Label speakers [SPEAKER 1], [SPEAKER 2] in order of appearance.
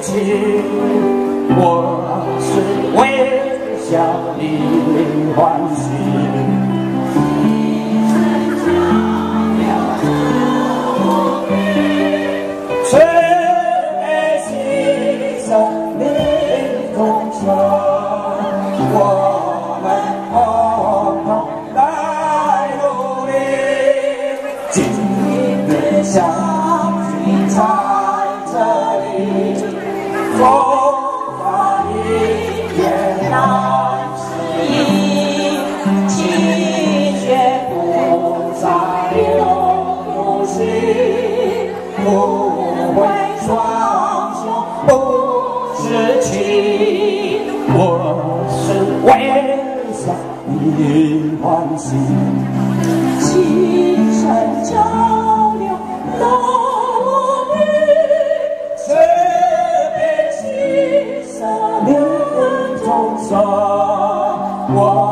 [SPEAKER 1] 情，我是微笑的欢喜。 我们共同来努力，今天相聚在这里，风花一片难适应，情却不再有心，不会双手不知情。 我是微笑的欢喜，清晨照亮路边，这片青色恋中色，我。